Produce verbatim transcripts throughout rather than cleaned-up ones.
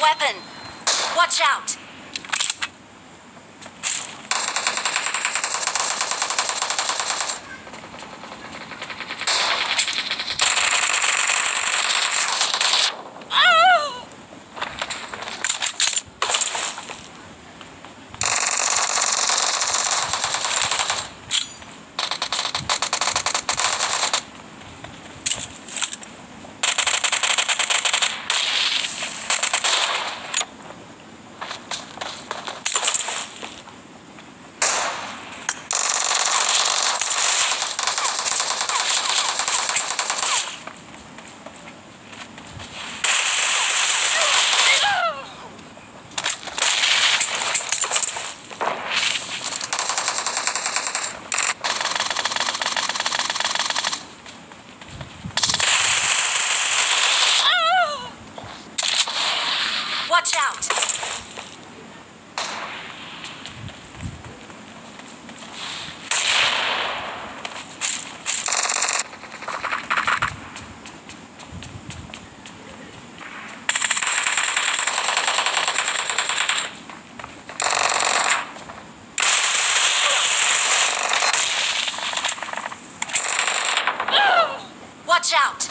weapon! Watch out! Watch out! Watch out!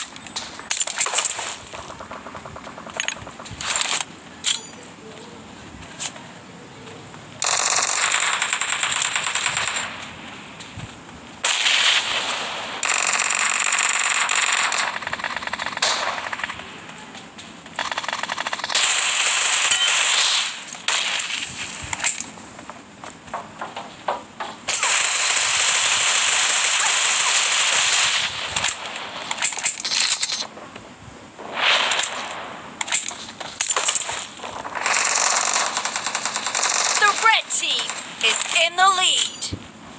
Team is in the lead.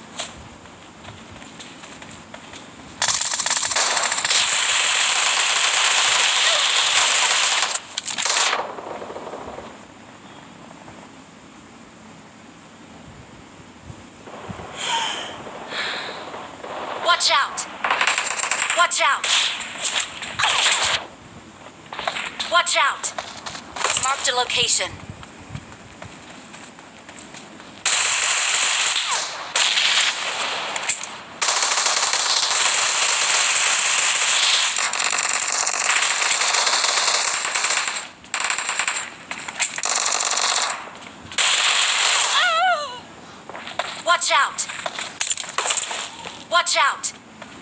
Watch out! Watch out! Watch out! Marked a location. Watch out! Watch out!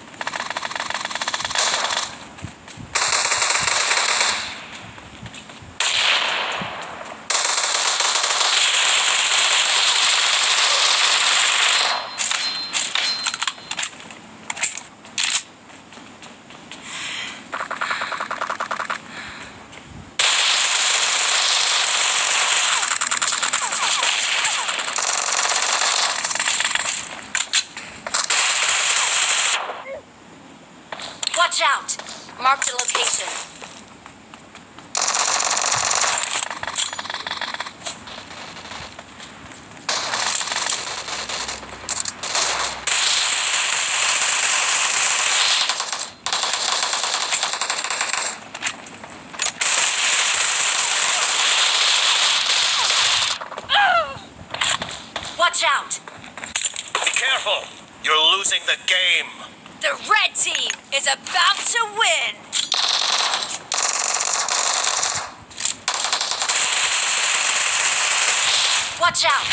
Watch out! Mark the location. Watch out! Be careful! You're losing the game! The red team is about to win! Watch out!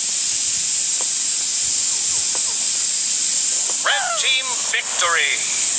Red team victory!